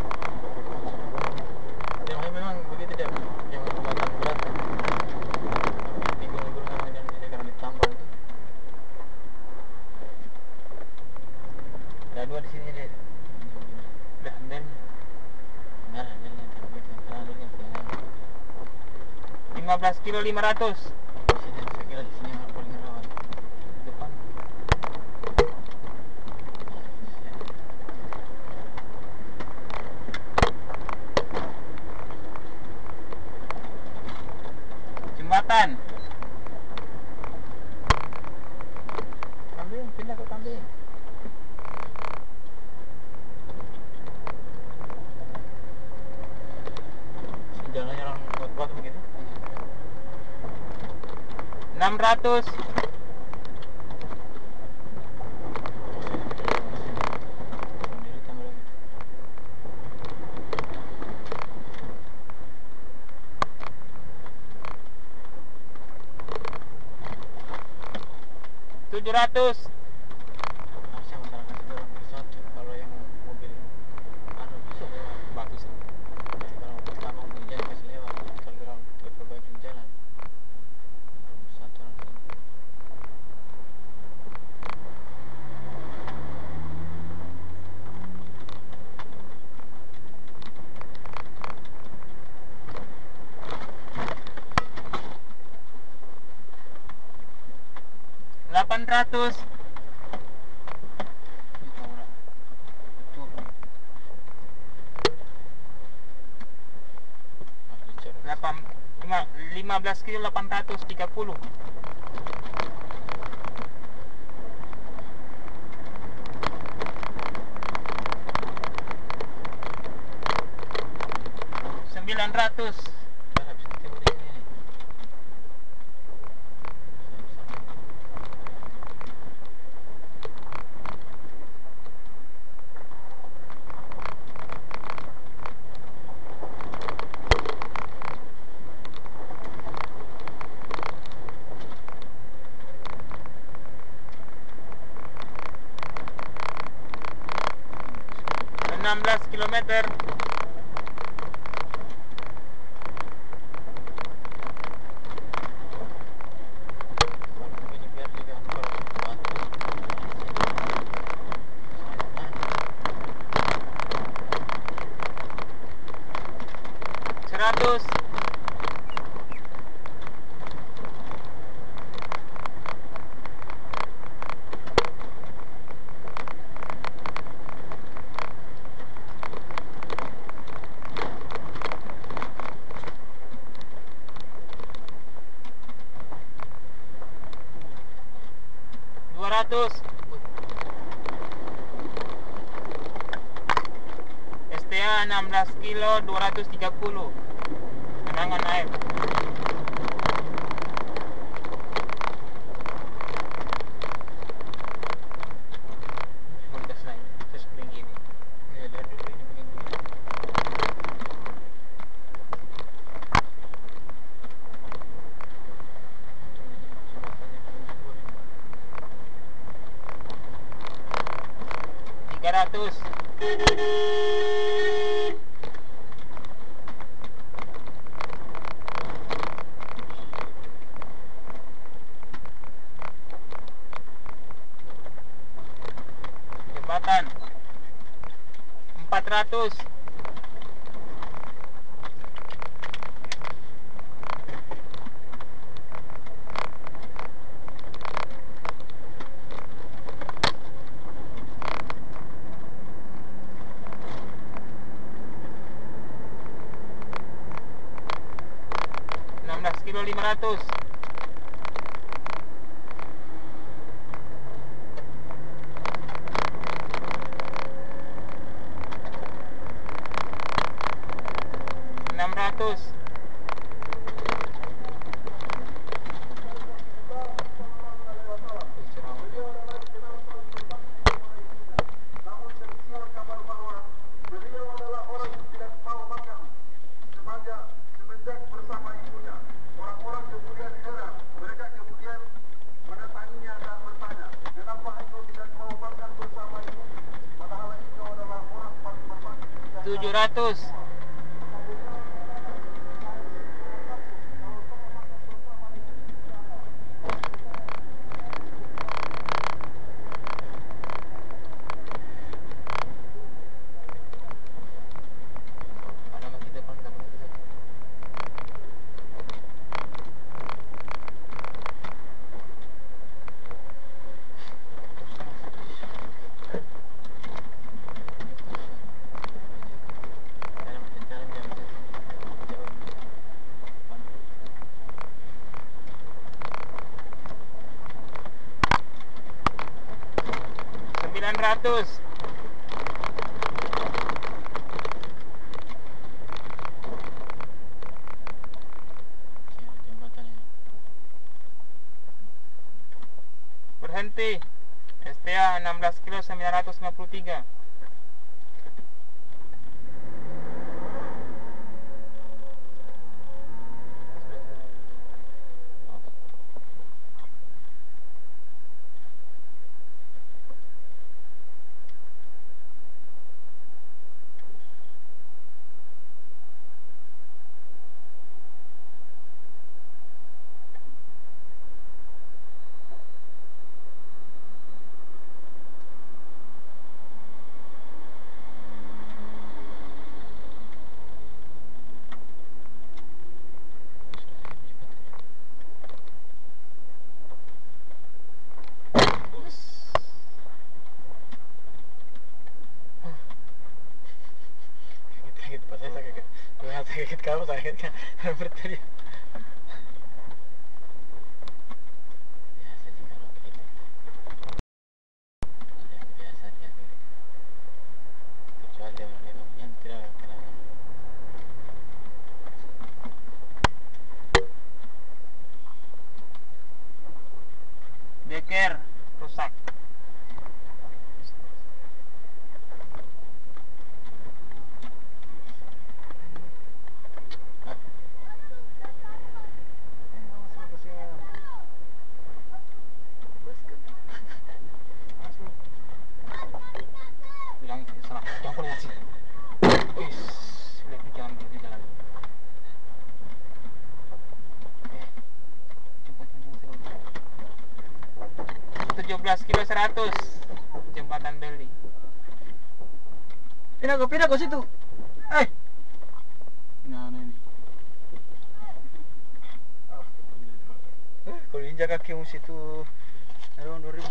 Dia memang begitu dia yang makan berat. Di gunung-gunung memang dia dia karena ditambang itu. Ada dua di sini dia. Udah, dan Merah jalannya begitu. Karena dulu yang setengah. lima belas kilo lima ratus. Di sini saya kira di sini yang paling rawan. Depan. Jembatan. Kambing, pindah ke kambing. Sini jalannya orang buat-buat begitu. enam ratus. Sendiri tambah lagi. tujuh ratus. Harusnya masyarakat itu orang bersatu. Kalau yang mobil anu bisa lewat. Bagus. Jadi kalau mobil tambang di jalan kasih lewat. Kalau orang perbaiki jalan. Orang bersatu orang sini. delapan ratus. Itu orang. Betul nih. Harus dicari. delapan lima lima belas kilo delapan ratus tiga puluh. sembilan ratus. Ntar habis ketemu di sini nih. enam belas kilometer. Kalau begini biar juga kalau batu. seratus. ratus. S T A enam belas kilo dua ratus tiga puluh. Genangan air. Mau dikas naik terus tinggi ini. Ya, lihat dulu ini begini. tiga ratus. Jembatan empat ratus. enam belas kilo lima ratus. enam ratus. tujuh ratus. sembilan ratus. Jembatan ini. Berhenti. S T A enam belas kilo sembilan ratus lima puluh tiga. Sakit pas saya sakit. Saya sakit kamu sakit kan. Berteriak. Biasa sih kalau begitu. Ada yang biasa dia tuh. Kecuali yang lewat yang tidak kenal. Beker rusak. Bilang salah. Yang paling asik. Wis, lihat di jalan di jalan. Eh, cepat tujuh belas kilo seratus. Jembatan Beli. Pindah kau, pindah kau situ. Eh. Nah, nah ini. Kalau injak kakimu situ ada orang dua ribu.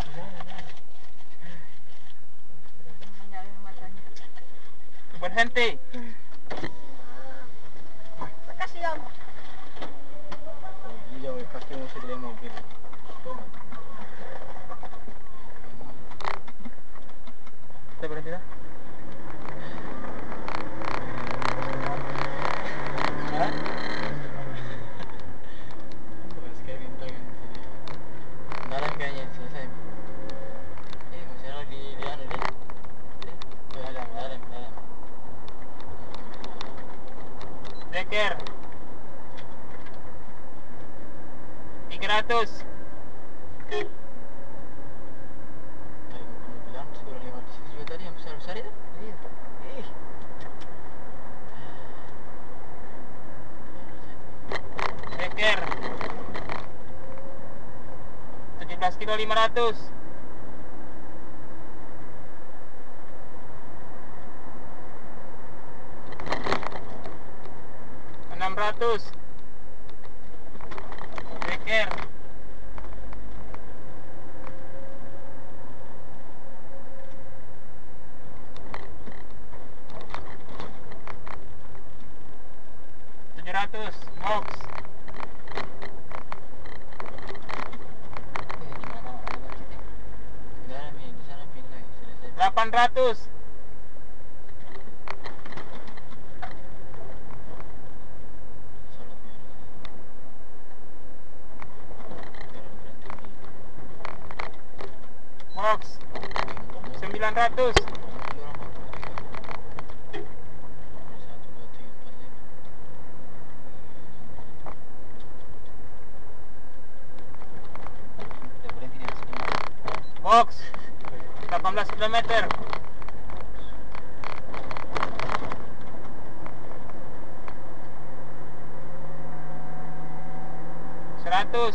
Menyalin matanya. Berhenti. Makasih ya. Iya, kakimu situ dari mobil. Coba. Kita berhenti dah. Hah? Bukan sekali bintang yang di sini. Beneran kayaknya selesai. Eh, masih ada di di anu deh. Eh, dalam, dalam, dalam. Breaker. tiga ratus. Tadi mau bilang sudah lewat di situ juga tadi yang besar-besar itu. Iya. Ih. Breaker. tujuh belas kilo lima ratus. enam ratus. Breaker. tujuh ratus. Mox. Eh, di mana ada macetnya? Dalam ini, di sana pindah lagi, selesai. delapan ratus. Salat biar. Biar berhenti di. Mox. sembilan ratus. Box delapan belas kilometer. seratus.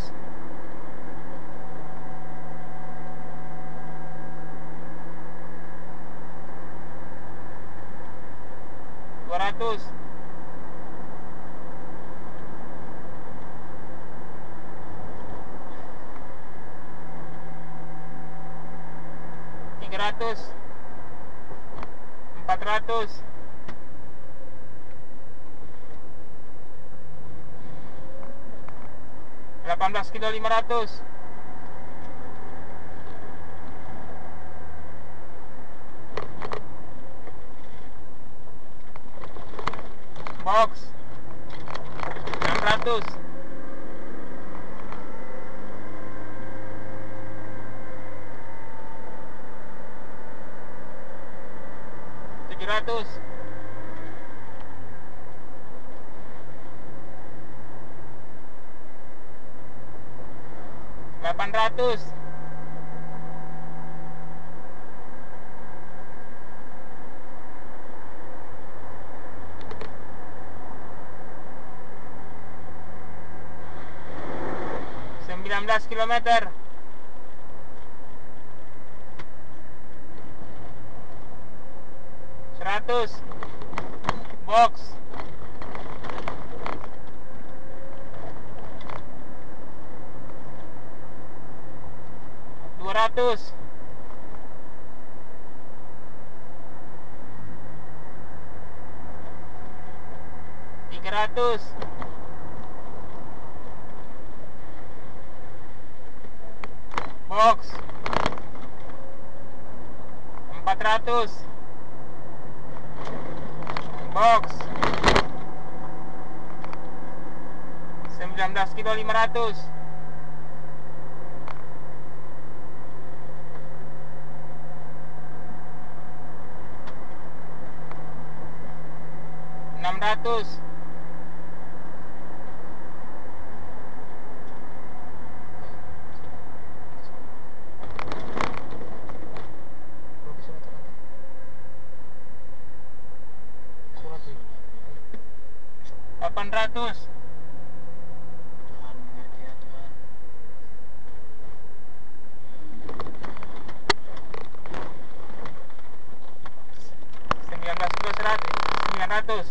dua ratus. tiga ratus. empat ratus. delapan belas kilo lima ratus. Box enam ratus. tujuh ratus. delapan ratus. sembilan belas kilometer. seratus. Box dua ratus. tiga ratus. Box empat ratus. Box sembilan belas kilo lima ratus. enam ratus. delapan ratus. Tuhan mengerti ya Tuhan. sembilan belas kilo seratus. sembilan ratus.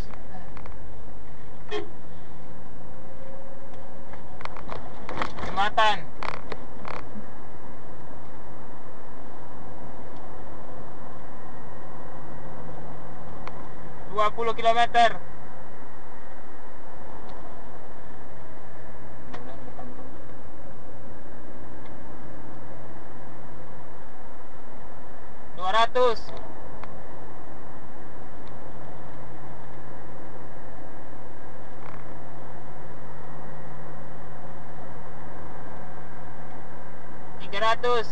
Jembatan dua puluh kilometer. dua ratus. tiga ratus,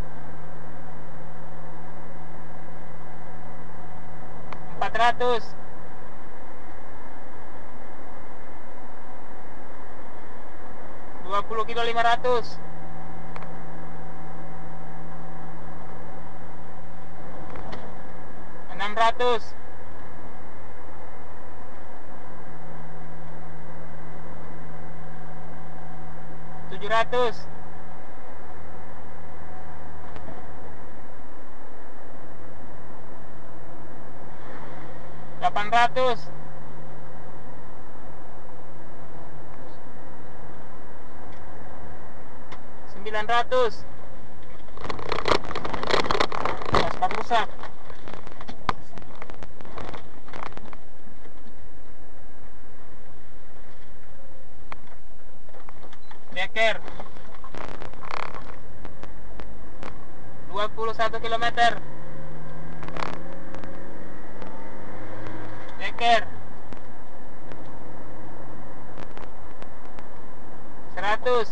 empat ratus, dua puluh kilo lima ratus, enam ratus, tujuh ratus, delapan ratus, sembilan ratus. Nah, sepatu rusak. Deker dua puluh satu kilometer. Deker seratus.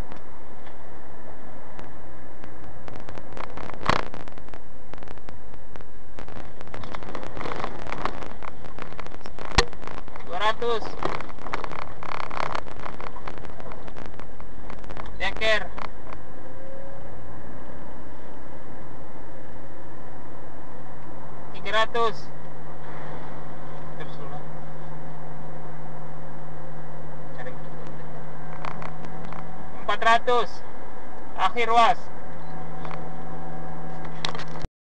Dua ratus. Deker tiga ratus. Terus dulu. Cari. Empat ratus. Akhir was.